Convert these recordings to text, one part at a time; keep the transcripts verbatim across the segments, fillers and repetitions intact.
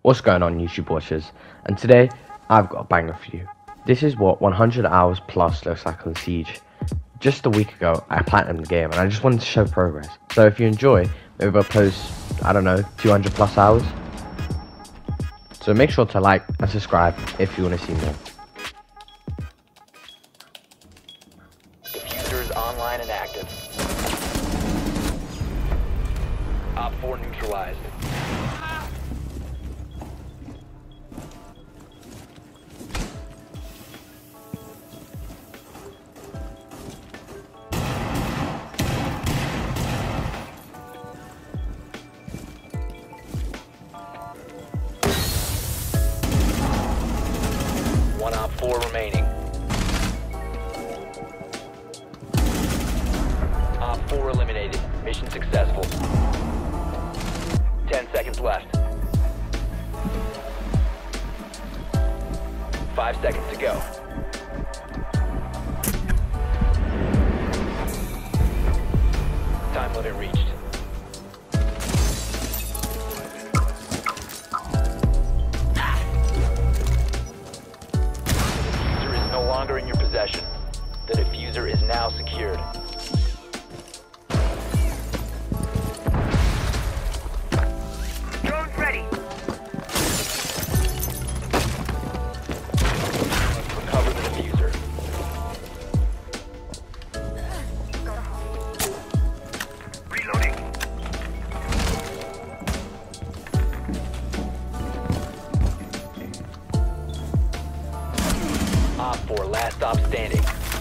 What's going on, YouTube watchers? And today I've got a banger for you. This is what one hundred hours plus looks like on Siege. Just a week ago I platinumed the game and I just wanted to show progress. So if you enjoy, maybe I'll post, I don't know, two hundred plus hours. So make sure to like and subscribe if you want to see more. Diffuser is online and active. Op four neutralized. One op four remaining. Op four eliminated. Mission successful. Ten seconds left. Five seconds to go. Time limit reached. Longer in your possession. The diffuser is now secured. Drone's ready. Recover the diffuser. Reloading. Op four, last stop standing.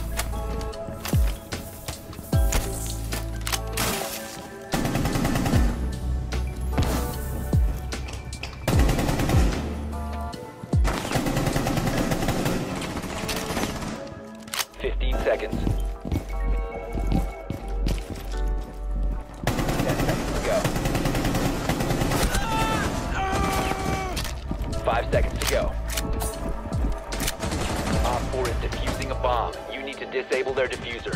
Fifteen seconds. Ten seconds to go. Five seconds to go. Op four is defusing a bomb. You need to disable their diffuser.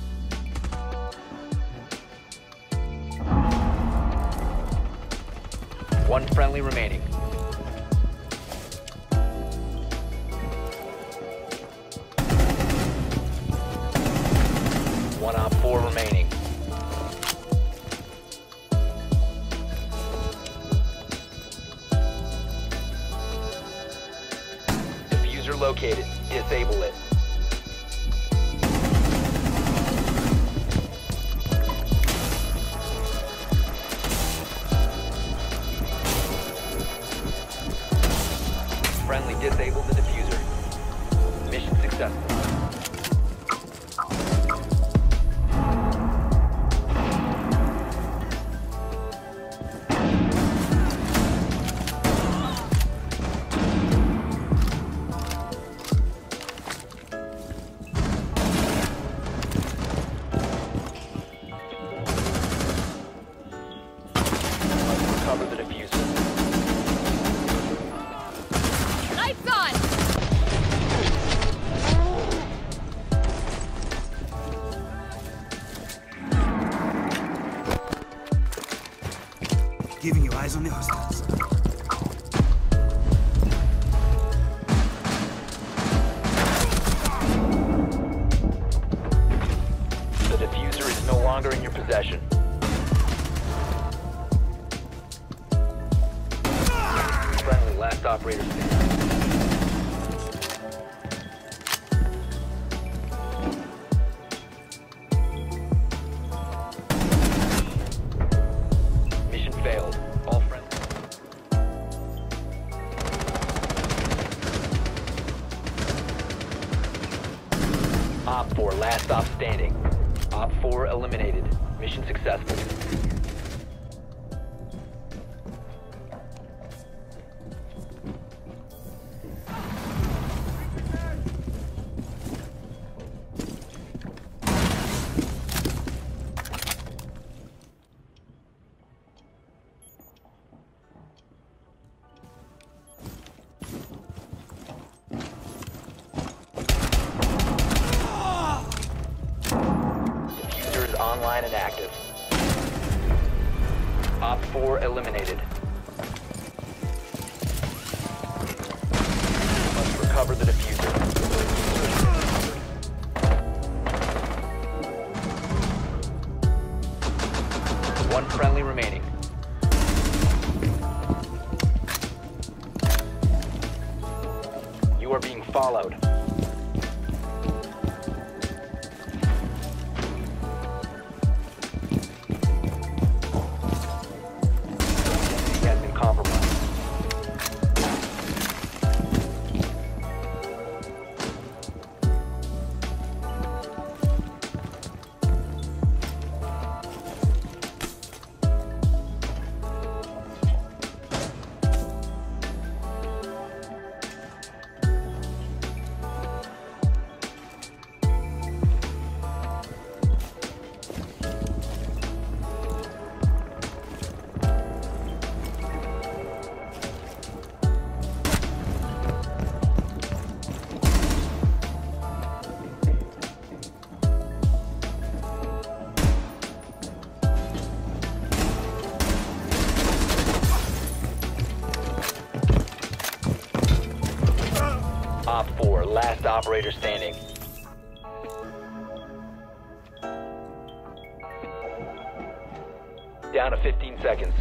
One friendly remaining. One op four remaining. Diffuser located. Disable it. Friendly disabled the diffuser. Mission successful. Cover the diffuser. Lights on! Giving you eyes on the hostiles. The diffuser is no longer in your possession. Friendly last operator standing. Mission failed. All friendly. Op four, last stop standing. Op four eliminated. Mission successful. Diffuser is online and active. Op four eliminated. followed. He has been compromised. Op four, last operator standing. Down to fifteen seconds.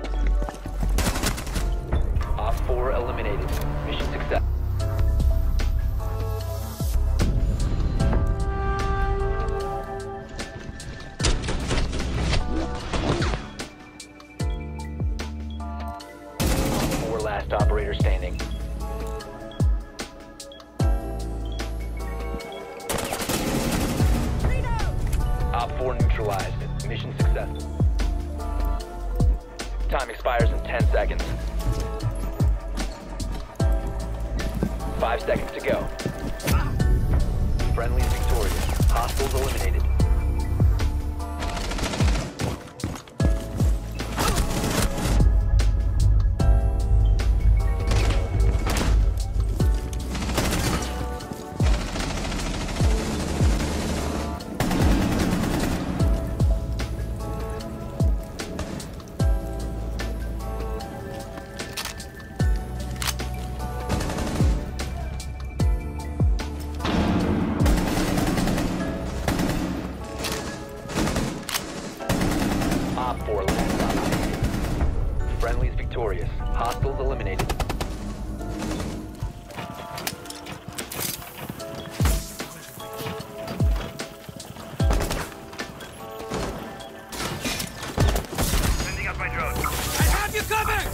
Op four eliminated. Mission success. Four, last operator standing. Op four neutralized. Mission successful. Time expires in ten seconds. Five seconds to go. Friendly is victorious. Hostiles eliminated. Op four last operator. Friendly is victorious. Hostiles eliminated. Sending out my drone. I have you covered!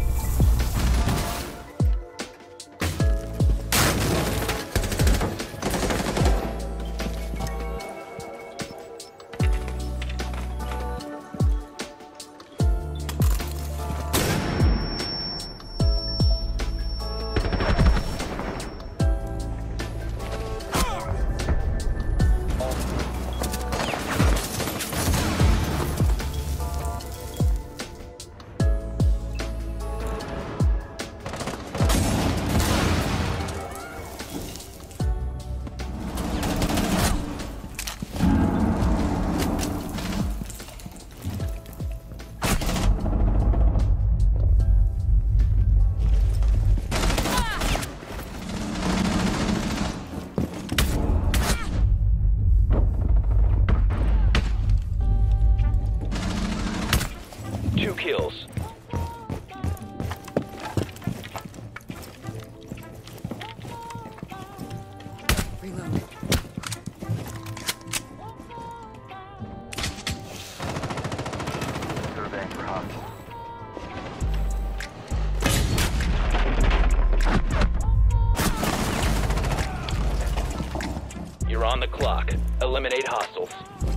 Two kills. Reload. Surveying for hostiles. You're on the clock. Eliminate hostiles.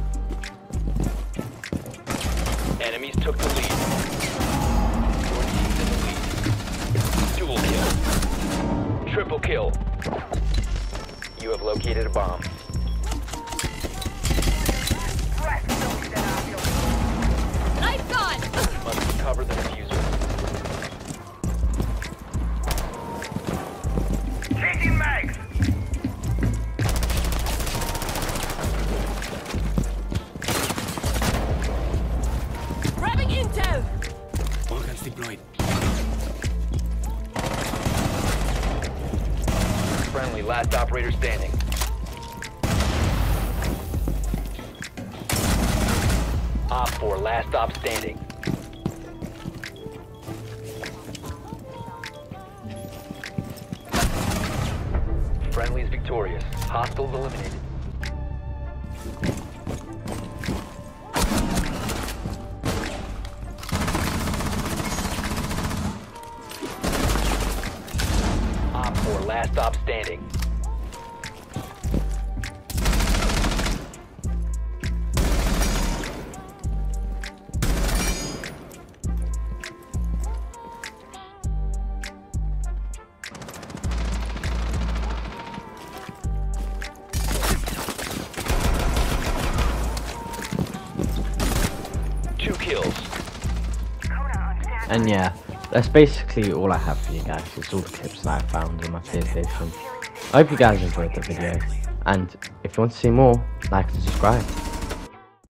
Enemies took the lead. Your team's in the lead. Dual kill. Triple kill. You have located a bomb. Lights on! Must recover the diffuser. Changing mags. Grabbing intel! Organs deployed. Friendly, last operator standing. Op four, last stop standing. Friendly is victorious. Hostiles eliminated. Op four, last stop standing. Two kills. And yeah, that's basically all I have for you guys. It's all the tips that I found in my PlayStation. I hope you guys enjoyed the video, and if you want to see more, like and subscribe.